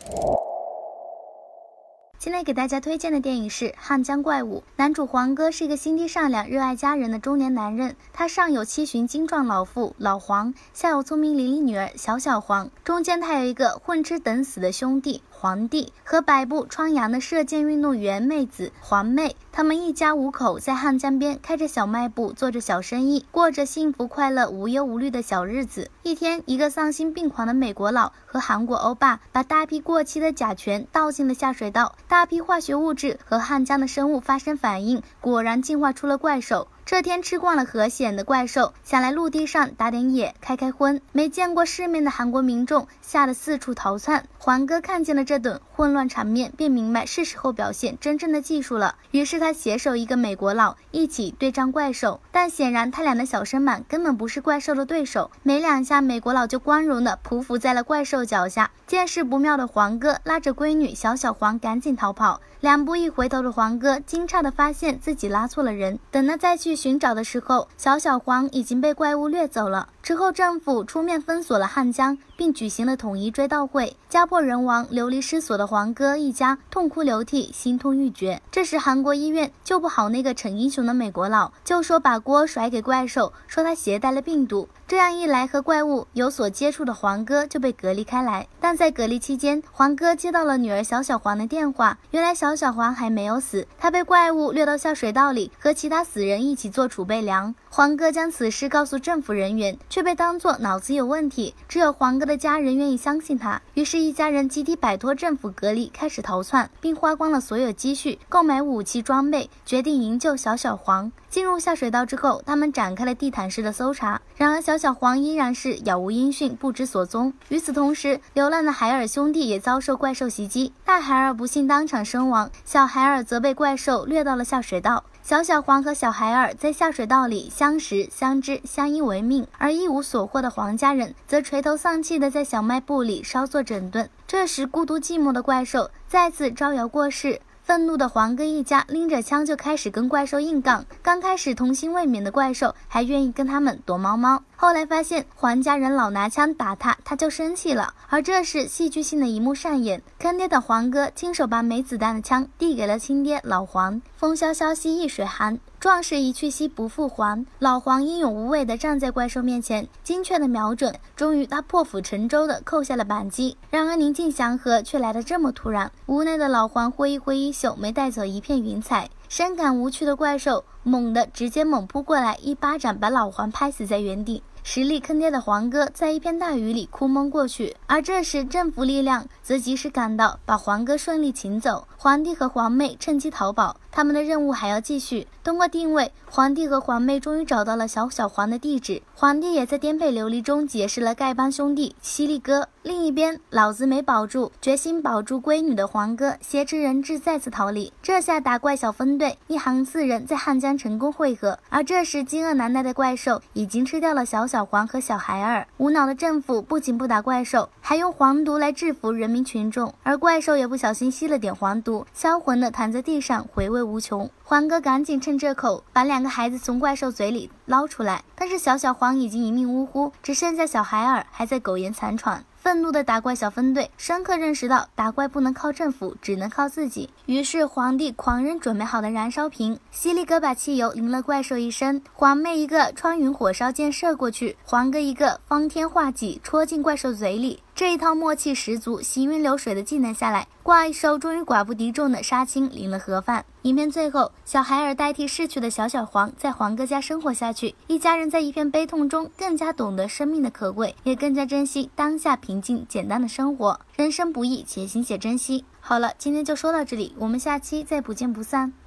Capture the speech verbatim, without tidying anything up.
今天给大家推荐的电影是《汉江怪物》。男主黄哥是一个心地善良、热爱家人的中年男人，他上有七旬精壮老父老黄，下有聪明伶俐女儿小小黄，中间他有一个混吃等死的兄弟黄帝和百步穿杨的射箭运动员妹子黄妹。他们一家五口在汉江边开着小卖部，做着小生意，过着幸福快乐、无忧无虑的小日子。一天，一个丧心病狂的美国佬和韩国欧巴把大批过期的甲醛倒进了下水道，大批化学物质和汉江的生物发生反应，果然进化出了怪兽。这天吃惯了河鲜的怪兽想来陆地上打点野开开荤，没见过世面的韩国民众吓得四处逃窜。黄哥看见了这顿混乱场面，便明白是时候表现真正的技术了，于是他携手一个美国佬一起对战怪兽，但显然他俩的小身板根本不是怪兽的对手，没两下美国佬就光荣的匍匐在了怪兽脚下。见势不妙的黄哥拉着闺女小小黄赶紧逃跑，两步一回头的黄哥惊诧地发现自己拉错了人，等他再去寻找的时候，小小黄已经被怪物掠走了。之后政府出面封锁了汉江，并举行了统一追悼会，家破人亡流离失所的黄哥一家痛哭流涕，心痛欲绝。这时韩国医院救不好那个逞英雄的美国佬，就说把锅甩给怪兽，说他携带了病毒。这样一来，和怪物有所接触的黄哥就被隔离开来。但在隔离期间，黄哥接到了女儿小小黄的电话，原来小小黄还没有死，他被怪物掠到下水道里，和其他死人一起做储备粮。黄哥将此事告诉政府人员，却被当作脑子有问题，只有黄哥的家人愿意相信他。于是一家人集体摆脱政府隔离，开始逃窜，并花光了所有积蓄购买武器装备，决定营救小小黄。进入下水道之后，他们展开了地毯式的搜查，然而小小黄依然是杳无音讯，不知所踪。与此同时，流浪的海尔兄弟也遭受怪兽袭击，大海尔不幸当场身亡，小海尔则被怪兽掠到了下水道。小小黄和小海尔在下水道里相识相知，相依为命，而一无所获的黄家人则垂头丧气地在小卖部里稍作整顿。这时孤独寂寞的怪兽再次招摇过市，愤怒的黄哥一家拎着枪就开始跟怪兽硬杠。刚开始童心未泯的怪兽还愿意跟他们躲猫猫，后来发现黄家人老拿枪打他，他就生气了。而这时戏剧性的一幕上演，坑爹的黄哥亲手把没子弹的枪递给了亲爹老黄。风萧萧兮易水寒，壮士一去兮不复还。老黄英勇无畏地站在怪兽面前，精确的瞄准，终于他破釜沉舟地扣下了扳机。然而宁静祥和却来得这么突然，无奈的老黄挥一挥衣袖，没带走一片云彩。深感无趣的怪兽猛地直接猛扑过来，一巴掌把老黄拍死在原地。实力坑爹的黄哥在一片大雨里哭蒙过去，而这时政府力量则及时赶到，把黄哥顺利请走。皇帝和皇妹趁机逃跑，他们的任务还要继续。通过定位，皇帝和皇妹终于找到了小小黄的地址，皇帝也在颠沛流离中结识了丐帮兄弟犀利哥。另一边，老子没保住，决心保住闺女的黄哥挟持人质再次逃离。这下打怪小分队一行四人在汉江成功汇合，而这时饥饿难耐的怪兽已经吃掉了小小黄和小孩儿。无脑的政府不仅不打怪兽，还用黄毒来制服人民群众，而怪兽也不小心吸了点黄毒，销魂的躺在地上回味无穷。黄哥赶紧趁这口把两个孩子从怪兽嘴里捞出来，但是小小黄已经一命呜呼，只剩下小孩儿还在苟延残喘。愤怒的打怪小分队深刻认识到打怪不能靠政府，只能靠自己。于是皇帝狂扔准备好的燃烧瓶，犀利哥把汽油淋了怪兽一身，皇妹一个穿云火烧箭射过去，黄哥一个方天画戟戳进怪兽嘴里。这一套默契十足、行云流水的技能下来，怪兽终于寡不敌众的杀青领了盒饭。影片最后，小孩儿代替逝去的小小黄在黄哥家生活下去，一家人在一片悲痛中更加懂得生命的可贵，也更加珍惜当下平静简单的生活。人生不易，且行且珍惜。好了，今天就说到这里，我们下期再不见不散。